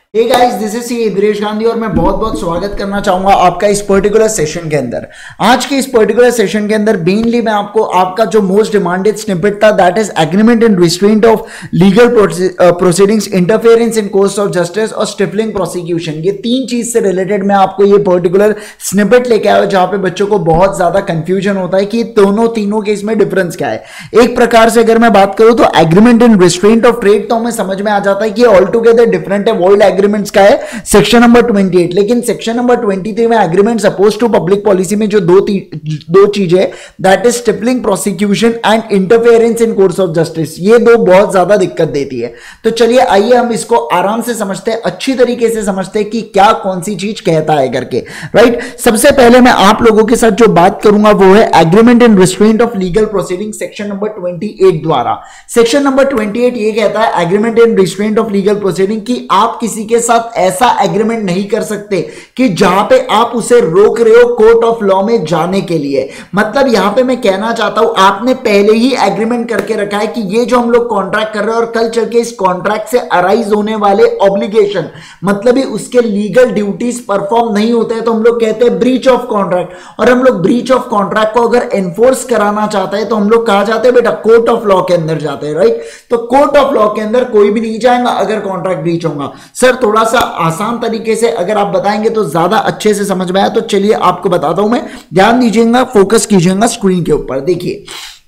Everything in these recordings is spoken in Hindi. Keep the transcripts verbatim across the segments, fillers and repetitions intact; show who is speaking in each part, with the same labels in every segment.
Speaker 1: हे गाइस, दिस इज सी इद्रेश गांधी और मैं बहुत बहुत स्वागत करना चाहूंगा आपका इस पर्टिकुलर सेशन के अंदर। आज के इस पर्टिकुलर सेशन के अंदर मेनली मैं आपको आपका जो मोस्ट डिमांडेड स्निपेट था that is agreement and restraint of legal proceedings, interference in course of justice और स्टिफलिंग प्रोसिक्यूशन, ये तीन चीज से रिलेटेड मैं आपको ये पर्टिकुलर स्निपेट लेके आया जहां पे बच्चों को बहुत ज्यादा कंफ्यूजन होता है कि दोनों तीनों के इसमें डिफरेंस क्या है। एक प्रकार से अगर मैं बात करूं तो agreement and restraint of trade तो हमें समझ में आ जाता है कि ऑल टुगेदर डिफरेंट है। वॉइड एग्रीमेंट्स का है सेक्शन नंबर अट्ठाईस, लेकिन सेक्शन नंबर तेईस में agreement oppose to public policy में जो दो दो चीजें that is stifling prosecution and interference in course of justice, ये दो बहुत ज्यादा दिक्कत देती है। तो चलिए आइए हम इसको आराम से समझते हैं, अच्छी तरीके से समझते हैं कि क्या कौन सी चीज कहता है करके। राइट, सबसे पहले मैं आप लोगों के साथ जो बात करूंगा वो है agreement and restraint of legal proceeding section number अट्ठाईस द्वारा। सेक्शन नंबर अट्ठाईस ये कहता है agreement and restraint of legal proceeding कि आप किसी के साथ ऐसा एग्रीमेंट नहीं कर सकते कि जहां पे आप उसे रोक रहे हो कोर्ट ऑफ लॉ में जाने के लिए। मतलब यहां पे मैं कहना चाहता हूं आपने पहले ही एग्रीमेंट करके रखा है कि ये जो हम लोग कॉन्ट्रैक्ट कर रहे हैं और कल चल के इस कॉन्ट्रैक्ट से अराइज होने वाले ऑब्लिगेशन मतलब ही उसके लीगल ड्यूटीज परफॉर्म नहीं होते हैं तो हम लोग कहते हैं ब्रीच ऑफ कॉन्ट्रैक्ट। और हम लोग ब्रीच ऑफ कॉन्ट्रैक्ट को अगर एनफोर्स कराना चाहते हैं तो हम लोग कहा जाते हैं बेटा कोर्ट ऑफ लॉ के अंदर जाते हैं। राइट, तो कोर्ट ऑफ लॉ के अंदर कोई भी नहीं जाएगा अगर कॉन्ट्रैक्ट ब्रीच होगा। सर थोड़ा सा आसान तरीके से अगर आप बताएंगे तो ज्यादा अच्छे से समझ में आया, तो चलिए आपको बताता हूं मैं, ध्यान दीजिएगा, फोकस कीजिएगा स्क्रीन के ऊपर। देखिए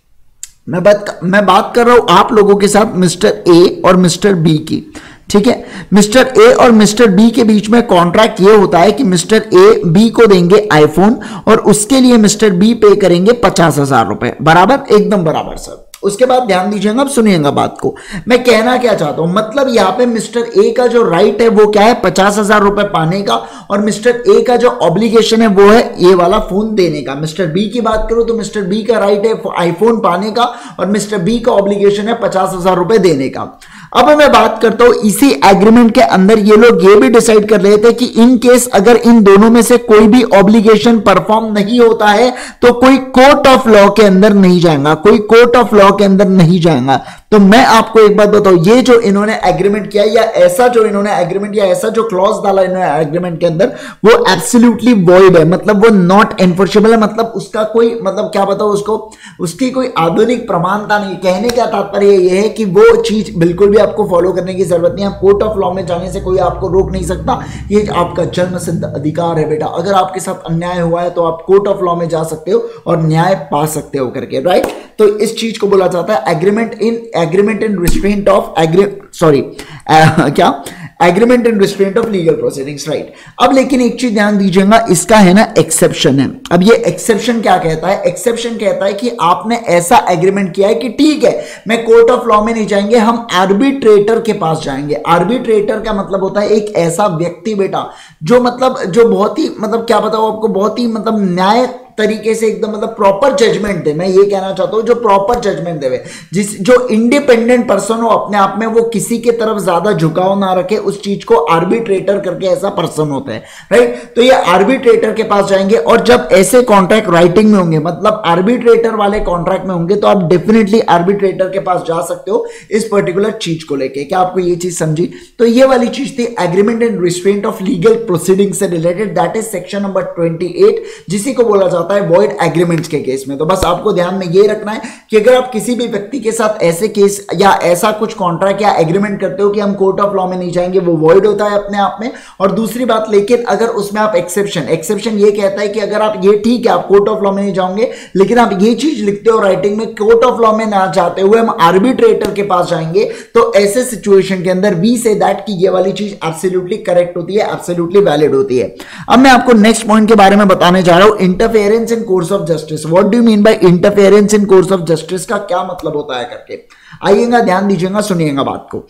Speaker 1: मैं बात मैं बात कर रहा हूं आप लोगों के साथ मिस्टर ए और मिस्टर बी की। ठीक है, मिस्टर ए और मिस्टर बी के बीच में कॉन्ट्रैक्ट ये होता है कि मिस्टर ए बी को देंगे आईफोन और उसके लिए मिस्टर बी पे करेंगे पचास हजार रुपए, बराबर, एकदम बराबर सर। उसके बाद ध्यान दीजिएगा, अब सुनिएगा बात को, मैं कहना क्या चाहता हूं, मतलब यहां पे मिस्टर ए का जो राइट है वो क्या है, पचास हजार रुपए पाने का, और मिस्टर ए का जो ऑब्लिगेशन है वो है ये वाला फोन देने का। मिस्टर बी की बात करूं तो मिस्टर बी का राइट है आईफोन पाने का और मिस्टर बी का ऑब्लिगेशन है पचास हजार रुपए देने का। अब मैं बात करता हूं इसी एग्रीमेंट के अंदर ये लोग ये भी डिसाइड कर रहे थे कि इन केस अगर इन दोनों में से कोई भी ऑब्लिगेशन परफॉर्म नहीं होता है तो कोई कोर्ट ऑफ लॉ के अंदर नहीं जाएगा, कोई कोर्ट ऑफ लॉ के अंदर नहीं जाएगा। तो मैं आपको एक बात बताऊं, ये जो इन्होंने एग्रीमेंट किया या ऐसा जो इन्होंने एग्रीमेंट या ऐसा जो क्लॉज डाला इन्होंने एग्रीमेंट के अंदर वो एब्सोल्युटली वॉइड है, मतलब वो नॉट एनफोर्सेबल है, मतलब उसका कोई मतलब क्या बताओ उसको, उसकी कोई आधुनिक प्रमाणता नहीं। कहने का तात्पर्य ये है कि वो चीज बिल्कुल भी आपको फॉलो करने की जरूरत नहीं है। कोर्ट ऑफ लॉ में जाने से कोई आपको रोक नहीं सकता, ये आपका जन्म सिद्ध अधिकार है बेटा। अगर आपके साथ अन्याय हुआ है तो आप कोर्ट ऑफ लॉ में जा सकते हो और न्याय पा सकते हो करके। राइट, तो इस चीज को बोला जाता है agreement in agreement and restraint of agree sorry क्या agreement and restraint of legal proceedings. Right, अब लेकिन एक चीज ध्यान दीजिएगा, इसका है ना एक्सेप्शन है। अब ये एक्सेप्शन क्या कहता है, एक्सेप्शन कहता है कि आपने ऐसा एग्रीमेंट किया है कि ठीक है मैं कोर्ट ऑफ लॉ में नहीं जाएंगे, हम आर्बिट्रेटर के पास जाएंगे। आर्बिट्रेटर का मतलब होता है एक ऐसा व्यक्ति बेटा जो मतलब जो बहुत ही मतलब क्या बताओ आपको, बहुत ही मतलब न्याय तरीके से एकदम मतलब प्रॉपर जजमेंट दे। मैं ये कहना चाहता हूं जो प्रॉपर जजमेंट देवे, जिस जो इंडिपेंडेंट पर्सन हो अपने आप में, वो किसी के तरफ ज्यादा झुकाव ना रखे, उस चीज को आर्बिट्रेटर करके ऐसा पर्सन होता है। राइट, तो ये आर्बिट्रेटर के पास जाएंगे और जब ऐसे कॉन्ट्रैक्ट राइटिंग में होंगे मतलब आर्बिट्रेटर वाले कॉन्ट्रैक्ट में होंगे तो आप डेफिनेटली आर्बिट्रेटर के पास जा सकते हो इस पर्टिकुलर चीज को लेके। क्या आपको ये चीज समझी? तो ये वाली चीज थी agreement and restraint of legal proceeding से related, that is section number अट्ठाईस, जिसी को बोला जाता है वॉइड एग्रीमेंट्स के केस में। तो बस आपको ध्यान में ये रखना है कि अगर आप किसी भी व्यक्ति के साथ ऐसे केस या ऐसा कुछ कॉन्ट्रैक्ट या एग्रीमेंट करते हो कि हम कोर्ट ऑफ लॉ में नहीं जाएंगे, वो वॉइड होता है अपने आप में। और दूसरी बात, लेकिन अगर उसमें आप एक्सेप्शन एक्सेप्शन ये कहता है कि अगर आप ये ठीक है आप कोर्ट ऑफ लॉ में नहीं जाओगे, लेकिन आप ये चीज लिखते हो राइटिंग में कोर्ट ऑफ लॉ में ना जाते हुए हम आर्बिट्रेटर के पास जाएंगे, तो ऐसे सिचुएशन के अंदर वी से दैट की ये वाली चीज एब्सोल्युटली करेक्ट होती है, एब्सोल्युटली वैलिड होती है। अब मैं आपको नेक्स्ट पॉइंट के बारे में बताने जा रहा हूं, interference in course of justice. What do you mean by interference in course of justice का क्या मतलब होता है करके आइएगा, ध्यान दीजिएगा, सुनिएगा बात को।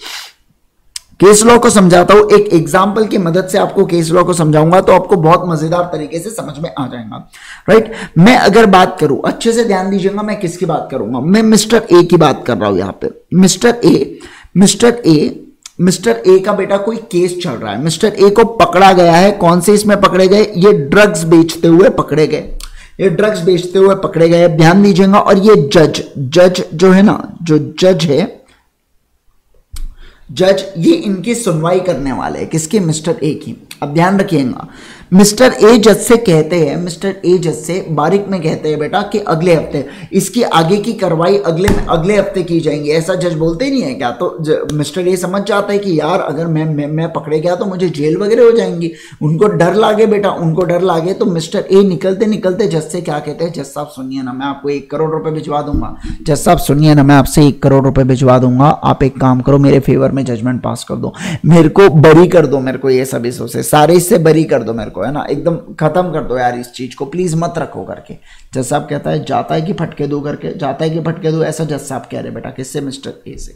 Speaker 1: केस लॉ को समझाता हूं, एक एग्जांपल की मदद से आपको केस लॉ को समझाऊंगा तो आपको बहुत मजेदार तरीके से समझ में आ जाएगा। राइट, मैं अगर बात करूं, अच्छे से ध्यान दीजिएगा, मैं किसकी बात करूंगा, मैं मिस्टर ए की बात कर रहा हूं। यहां पे mister A mister A mister A का बेटा कोई केस चल रहा है, मिस्टर ए को पकड़ा गया है। कौन से इसमें पकड़े गए, ये ड्रग्स बेचते हुए पकड़े गए, ये ड्रग्स बेचते हुए पकड़े गए, ध्यान दीजिएगा। और ये जज जज जो है ना, जो जज है जज ये इनकी सुनवाई करने वाले हैं, किसकी? मिस्टर ए की। अब ध्यान रखिएगा, मिस्टर ए जज से कहते हैं, मिस्टर ए जज से बारीक में कहते हैं बेटा कि अगले हफ्ते इसकी आगे की कार्रवाई अगले अगले हफ्ते की जाएंगी। ऐसा जज बोलते ही नहीं है क्या? तो मिस्टर ए समझ जाता है कि यार अगर मैं मैं, मैं पकड़े गया तो मुझे जेल वगैरह हो जाएंगी। उनको डर लागे बेटा, उनको डर लागे। तो मिस्टर ए निकलते निकलते जज से क्या कहते हैं, जज साहब सुनिए ना, मैं आपको एक करोड़ रुपए भिजवा दूंगा। जज साहब सुनिए ना, मैं आपसे एक करोड़ रुपए भिजवा दूंगा, आप एक काम करो, मेरे फेवर में जजमेंट पास कर दो, मेरे को बरी कर दो, मेरे को ये सब इसों से सारे इससे बरी कर दो, मेरे को है ना एकदम खत्म कर दो यार, इस चीज को प्लीज मत रखो करके। जज साहब कहता है जाता है कि फटके दो करके, जाता है कि फटके दो, ऐसा जज साहब कह रहे बेटा। किससे? मिस्टर ए से।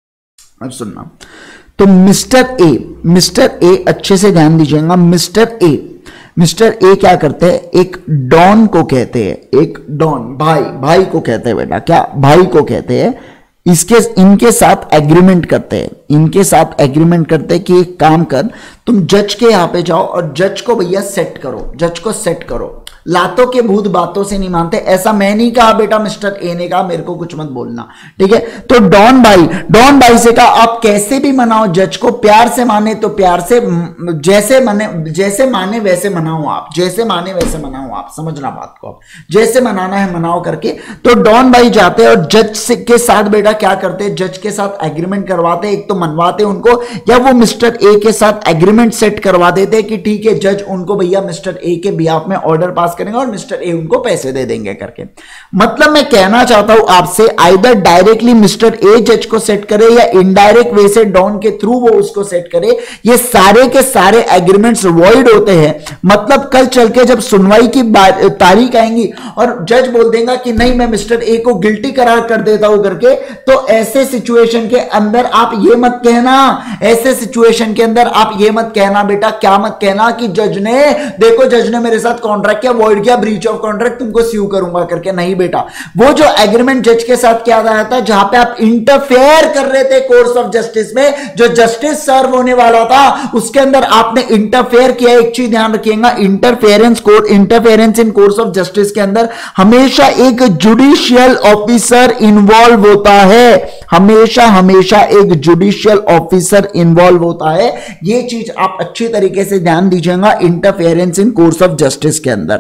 Speaker 1: अब सुनना, तो मिस्टर ए मिस्टर ए अच्छे से ध्यान दीजिएगा। मिस्टर ए मिस्टर ए क्या करते हैं? एक डॉन को कहते हैं, एक डॉन भाई भाई को कहते हैं बेटा। क्या? भाई को कहते हैं। इसके इनके साथ एग्रीमेंट करते हैं, इनके साथ एग्रीमेंट करते हैं कि एक काम कर, तुम जज के यहां पे जाओ और जज को भैया सेट करो, जज को सेट करो। लातों के भूत बातों से नहीं मानते, ऐसा मैं नहीं कहा बेटा, मिस्टर ए ने कहा, मेरे को कुछ मत बोलना, ठीक है। तो डॉन भाई डॉन भाई से कहा आप कैसे भी मनाओ जज को, प्यार से माने तो प्यार से, जैसे माने जैसे माने वैसे मनाओ आप, जैसे माने वैसे मनाओ आप, समझना बात को, आप जैसे मनाना है मनाओ करके। तो डॉन भाई जाते और जज के साथ बेटा क्या करते, जज के साथ एग्रीमेंट करवाते, एक तो मनवाते उनको, या वो मिस्टर ए के साथ एग्रीमेंट सेट करवा देते कि ठीक है जज उनको भैया मिस्टर ए के बिहाफ में ऑर्डर पास करेंगे और मिस्टर ए उनको पैसे दे देंगे करके। मतलब मैं कहना चाहता हूं आपसे, आइदर डायरेक्टली मिस्टर ए जज को सेट करे या इनडायरेक्ट वे से डॉन के थ्रू वो उसको सेट करे, ये सारे के सारे एग्रीमेंट्स वॉइड होते हैं। मतलब कल चल के जब सुनवाई की तारीख आएंगी और जज बोल देगा कि नहीं मैं मिस्टर ए को गिल्टी करार कर देता हूं करके, तो ऐसे सिचुएशन के अंदर आप ये मत कहना, ऐसे सिचुएशन के अंदर आप ये मत कहना बेटा, क्या मत कहना कि जज ने देखो जज ने मेरे साथ कॉन्ट्रैक्ट किया, वॉइड किया, ब्रीच ऑफ कॉन्ट्रैक्ट, तुमको स्यू करूंगा करके। नहीं बेटा, वो जो एग्रीमेंट जज के साथ किया गया था जहां पे आप इंटरफेयर कर रहे थे कोर्स ऑफ जस्टिस में, जो जस्टिस सर्व होने वाला था उसके अंदर आपने इंटरफेयर किया। एक चीज ध्यान रखिएगा, interference court interference in course of justice के अंदर हमेशा एक जुडिशियल ऑफिसर इन्वॉल्व होता है, हमेशा हमेशा एक जुडिशियल ऑफिसर इन्वॉल्व होता है। यह चीज आप अच्छी तरीके से ध्यान दीजिएगा। Interference in course of justice के अंदर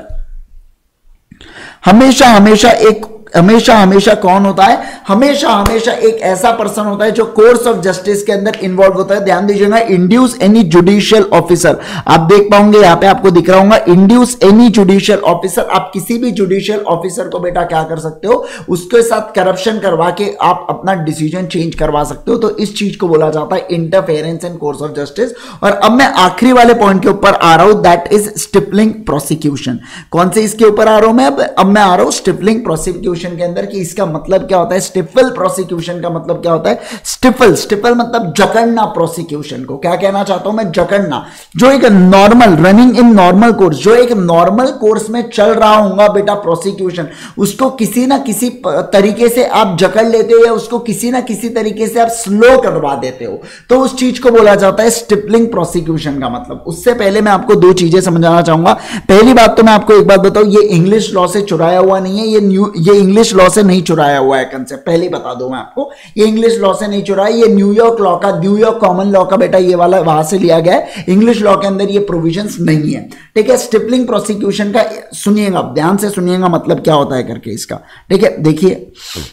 Speaker 1: हमेशा हमेशा एक हमेशा हमेशा कौन होता है, हमेशा हमेशा एक ऐसा पर्सन होता है जो कोर्स ऑफ जस्टिस के अंदर इन्वॉल्व होता है। ध्यान दीजिएगा, इंड्यूस एनी जुडिशियल ऑफिसर, आप देख पाओगे यहां पे आपको दिख रहा होगा, इंड्यूस एनी जुडिशियल ऑफिसर। आप किसी भी जुडिशियल ऑफिसर को बेटा क्या कर सकते हो, उसके साथ करप्शन करवा के आप अपना डिसीजन चेंज करवा सकते हो। तो इस चीज को बोला जाता है interference in course of justice. और अब मैं आखिरी वाले पॉइंट के ऊपर आ रहा हूं, दैट इज स्टिपलिंग प्रोसिक्यूशन। कौन से इसके ऊपर आ रहा हूं मैं अब अब मैं आ रहा हूं स्टिपलिंग प्रोसिक्यूशन के अंदर, कि इसका मतलब क्या होता है, स्टिफल प्रोसिक्यूशन का मतलब क्या होता है। स्टिफल स्टिफल मतलब जकड़ना प्रोसिक्यूशन को। क्या कहना चाहता हूं मैं, जकड़ना। जो एक normal running in normal course, जो एक नॉर्मल कोर्स में चल रहा होगा बेटा प्रोसिक्यूशन, उसको किसी ना किसी तरीके से आप जकड़ लेते हो या उसको किसी ना किसी तरीके से आप स्लो करवा देते हो, तो उस चीज को बोला जाता है स्टिपलिंग प्रोसिक्यूशन का मतलब। उससे पहले मैं आपको दो चीजें समझाना चाहूंगा। पहली बात तो मैं आपको एक बात बताऊं, ये इंग्लिश लॉ से चुराया हुआ नहीं है, ये न्यू ये इंग्लिश लॉ से नहीं चुराया हुआ है कंसेप्ट, पहले बता दूं मैं आपको, ये इंग्लिश लॉ से नहीं चुराया, ये न्यूयॉर्क लॉ का, न्यूयॉर्क कॉमन लॉ का बेटा ये वाला वहां से लिया गया है। इंग्लिश लॉ के अंदर ये प्रोविजंस नहीं है, ठीक है। स्टिपलिंग प्रोसिक्यूशन का सुनिएगा, ध्यान से सुनिएगा मतलब क्या होता है करके इसका, ठीक है। देखिए,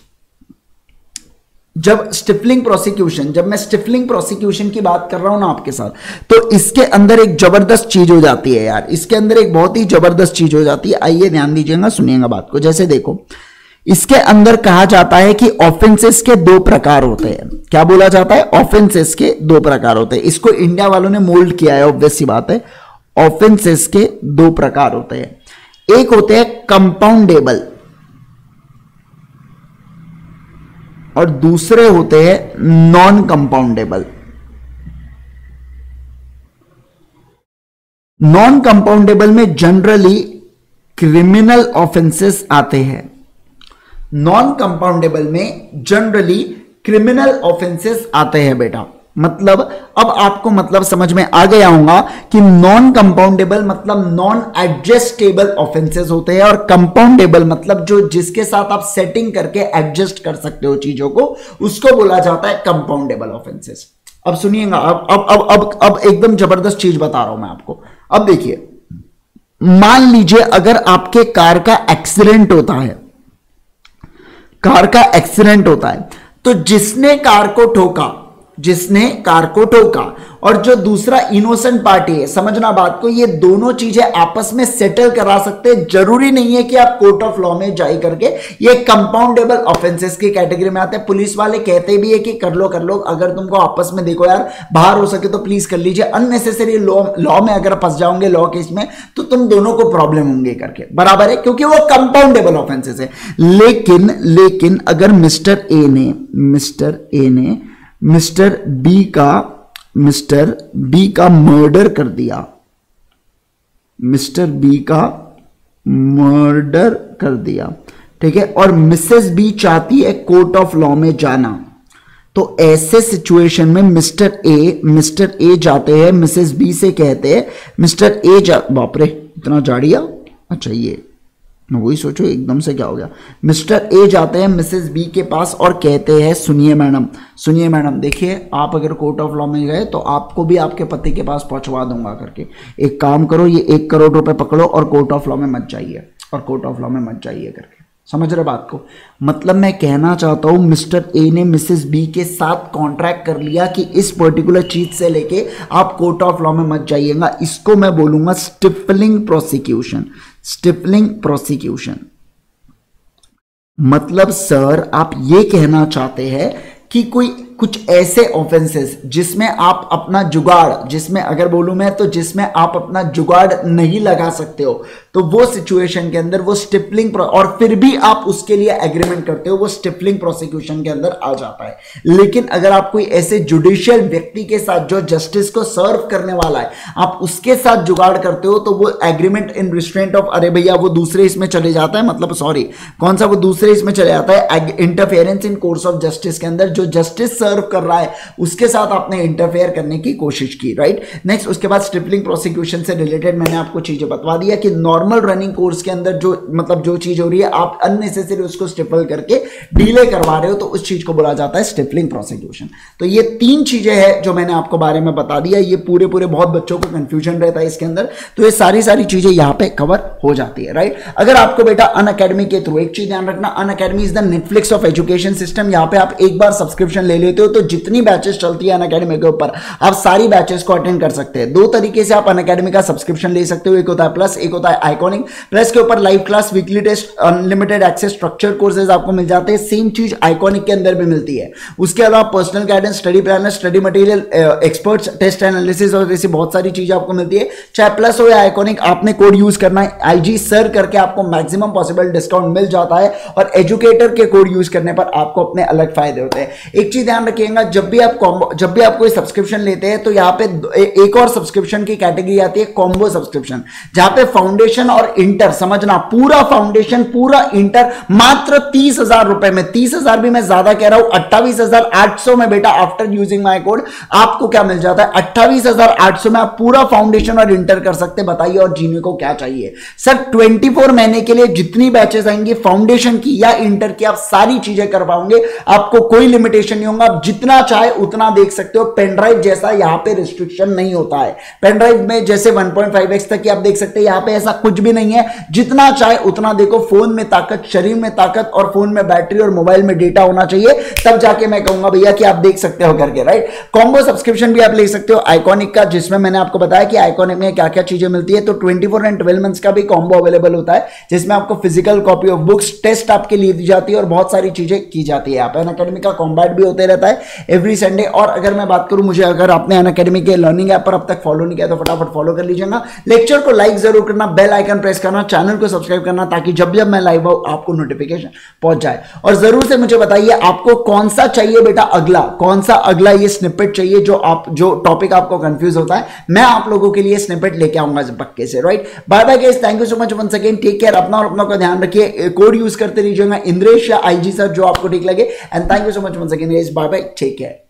Speaker 1: जब स्टिफलिंग प्रोसिक्यूशन जब मैं स्टिफलिंग प्रोसिक्यूशन की बात कर रहा हूं ना आपके साथ, तो इसके अंदर एक जबरदस्त चीज हो जाती है यार, इसके अंदर एक बहुत ही जबरदस्त चीज हो जाती है। आइए ध्यान दीजिएगा, सुनिएगा बात को। जैसे देखो, इसके अंदर कहा जाता है कि ऑफेंसेस के दो प्रकार होते हैं। क्या बोला जाता है, ऑफेंसेस के दो प्रकार होते हैं। इसको इंडिया वालों ने मोल्ड किया है, ऑब्वियस सी बात है। ऑफेंसेस के दो प्रकार होते हैं, एक होते हैं कंपाउंडेबल और दूसरे होते हैं नॉन कंपाउंडेबल। नॉन कंपाउंडेबल में जनरली क्रिमिनल ऑफेंसेस आते हैं। नॉन कंपाउंडेबल में जनरली क्रिमिनल ऑफेंसेस आते हैं बेटा। मतलब अब आपको मतलब समझ में आ गया होगा कि नॉन कंपाउंडेबल मतलब नॉन एडजस्टेबल ऑफेंसेस होते हैं, और कंपाउंडेबल मतलब जो जिसके साथ आप सेटिंग करके एडजस्ट कर सकते हो चीजों को, उसको बोला जाता है कंपाउंडेबल ऑफेंसेस। अब सुनिएगा, अब अब अब अब अब एकदम जबरदस्त चीज बता रहा हूं मैं आपको। अब देखिए, मान लीजिए अगर आपके कार का एक्सीडेंट होता है, कार का एक्सीडेंट होता है, तो जिसने कार को ठोका, जिसने कार को ठोका और जो दूसरा इनोसेंट पार्टी है, समझना बात को, ये दोनों चीजें आपस में सेटल करा सकते हैं। जरूरी नहीं है कि आप कोर्ट ऑफ लॉ में जाए करके, ये कंपाउंडेबल ऑफेंसेस की कैटेगरी में आते हैं। पुलिस वाले कहते भी है कि कर लो कर लो, अगर तुमको आपस में देखो यार बाहर हो सके तो प्लीज कर लीजिए, अननेसेसरी लॉ लॉ में अगर फंस जाओगे लॉ केस में तो तुम दोनों को प्रॉब्लम होंगे करके, बराबर है, क्योंकि वो कंपाउंडेबल ऑफेंसेस है। लेकिन लेकिन अगर मिस्टर ए ने मिस्टर ए ने मिस्टर बी का मिस्टर बी का मर्डर कर दिया, मिस्टर बी का मर्डर कर दिया, ठीक है, और मिसेस बी चाहती है कोर्ट ऑफ लॉ में जाना, तो ऐसे सिचुएशन में मिस्टर ए मिस्टर ए जाते हैं, मिसेस बी से कहते हैं, मिस्टर ए जा, बाप रे इतना जाड़िया, अच्छा ये मैं वही सोचो एकदम से क्या हो गया। मिस्टर ए जाते हैं मिसेस बी के पास और कहते हैं सुनिए मैडम, सुनिए मैडम, देखिए आप अगर कोर्ट ऑफ लॉ में गए तो आपको भी आपके पति के पास पहुंचवा दूंगा करके, एक काम करो ये एक करोड़ रुपए पकड़ो और कोर्ट ऑफ लॉ में मत जाइए, और कोर्ट ऑफ लॉ में मत जाइए करके। समझ रहे बात को? मतलब मैं कहना चाहता हूं मिस्टर ए ने मिसेस बी के साथ कॉन्ट्रैक्ट कर लिया कि इस पर्टिकुलर चीज से लेके आप कोर्ट ऑफ लॉ में मत जाइएगा। इसको मैं बोलूंगा स्टिफलिंग प्रोसिक्यूशन। स्टिफलिंग प्रोसिक्यूशन मतलब सर आप ये कहना चाहते हैं कि कोई कुछ ऐसे ऑफेंसेस जिसमें आप अपना जुगाड़, जिसमें अगर बोलूं मैं तो जिसमें आप अपना जुगाड़ नहीं लगा सकते हो, तो वो सिचुएशन के अंदर वो स्टिपलिंग, और फिर भी आप उसके लिए एग्रीमेंट करते हो, वो स्टिपलिंग प्रोसिक्यूशन के अंदर आ जाता है। लेकिन अगर आप कोई ऐसे जुडिशियल व्यक्ति के साथ जो जस्टिस को सर्व करने वाला है, आप उसके साथ जुगाड़ करते हो, तो वो एग्रीमेंट इन रिस्ट्रेंट ऑफ, अरे भैया वो दूसरे इसमें चले जाता है, मतलब सॉरी कौन सा, वो दूसरे इसमें चले जाता है interference in course of justice के अंदर। जो जस्टिस सर्व कर रहा है उसके साथ आपने इंटरफेयर करने की कोशिश की, राइट। नेक्स्ट उसके बाद स्टिपलिंग प्रोसिक्यूशन से रिलेटेड मैंने आपको चीजें बता दिया कि नॉर्मल रनिंग कोर्स के अंदर जो मतलब जो चीज हो रही है आप अननेसेसरी उसको स्टिपल करके डिले करवा रहे हो, तो उस चीज को बोला जाता है स्टिपलिंग प्रोसिक्यूशन। तो ये तीन चीजें हैं जो मैंने आपको बारे में बता दिया। ये पूरे पूरे बहुत बच्चों को कंफ्यूजन रहता है इसके अंदर, तो ये सारी सारी चीजें यहां पे कवर हो जाती है, राइट। अगर आपको बेटा अनअकैडमी के थ्रू, एक चीज ध्यान रखना, Unacademy is the Netflix of education system. यहां पे आप एक बार सब्सक्रिप्शन ले लेते हो तो जितनी बैचेस चलती है अनअकैडमी के ऊपर आप सारी बैचेस को अटेंड कर सकते हैं। दो तरीके से आप अनअकैडमी का सब्सक्रिप्शन ले सकते हो, एक होता है प्लस, एक होता है आइकॉनिक। प्लस के ऊपर live class, weekly test, unlimited access, structure courses आपको मिल जाते हैं। सेम चीज आइकॉनिक के अंदर भी मिलती है। उसके अलावा personal guidance, study planner, study material, experts, test analysis और ऐसी बहुत सारी चीजें आपको मिलती है। चाहे प्लस हो या आइकॉनिक, आपने कोड यूज करना है आईजी सर करके, आपको मैक्सिमम पॉसिबल डिस्काउंट मिल जाता है, और एजुकेटर के कोड यूज करने पर आपको अपने अलग फायदे होते हैं। एक चीज ध्यान रखिएगा, जब भी आप कॉम्बो, जब भी आप कोई सब्सक्रिप्शन लेते हैं तो यहाँ पे एक और सब्सक्रिप्शन की कैटेगरी आती है कॉम्बो सब्सक्रिप्शन, जहां पे फाउंडेशन और इंटर, समझना पूरा फाउंडेशन पूरा इंटर मात्र तीस हजार रुपए में, तीस हजार भी मैं ज्यादा कह रहा हूं, अट्ठावीस हजार आठ सौ में बेटा आफ्टर यूजिंग माय कोड आपको क्या मिल जाता है, अट्ठावीस हजार आठ सौ में आप पूरा फाउंडेशन और इंटर कर सकते हैं। बताइए और जीने को क्या चाहिए सर? चौबीस महीने के लिए जितनी बैचेस आएंगी फाउंडेशन की या इंटर की, आप सारी चीजें कर पाओगे, आपको कोई लिमिटेशन नहीं होगा, आप जितना चाहे उतना देख सकते हो। पेनड्राइव जैसा यहां पे रिस्ट्रिक्शन नहीं होता है, पेनड्राइव में जैसे वन पॉइंट फाइव एक्स तक की आप देख सकते हैं, यहां पे ऐसा कुछ भी नहीं है, जितना चाहे उतना देखो। फोन में ताकत, शरीर में ताकत, और फोन में बैटरी और मोबाइल में डेटा होना चाहिए, तब जाके मैं कहूंगा भैया कि आप देख सकते हो करके, राइट। कॉम्बो सब्सक्रिप्शन भी आप ले सकते हो आइकॉनिक का, जिसमें मैंने आपको बताया कि आइकॉनिक में क्या क्या चीजें मिलती है। तो twenty four and twelve months का भी कॉम्बो अवेलेबल होता है, जिसमें आपको physical copy of books, test आपके लिए दी जाती है और बहुत सारी चीजें की जाती है। यहाँ पे अनअकैडमी का कॉम्बैट भी होते रहता है एवरी संडे। और अगर मैं बात करूं, मुझे अगर आपने अनअकैडमी के लर्निंग ऐप पर अब तक फॉलो नहीं किया तो फटाफट फॉलो कर लीजिएगा। लेक्चर को लाइक जरूर करना, बेल आइकन प्रेस करना, चैनल को सब्सक्राइब करना, ताकि जब जब मैं लाइव आऊं आपको नोटिफिकेशन पहुंच जाए। और जरूर से मुझे बताइए आपको कौन सा चाहिए बेटा अगला, कौन सा अगला ये स्निपेट चाहिए जो आप जो टॉपिक आपको कंफ्यूज होता है, मैं आप लोगों के लिए स्निपेट लेके आऊंगा पक्के से, right. Bye bye guys, thank you so much once again, take care, अपना और अपना का ध्यान रखिए। कोड यूज करते रहिएगा इंद्रेश या आईजी सर, जो आपको ठीक लगे। And thank you so much once again guys, bye bye, take care.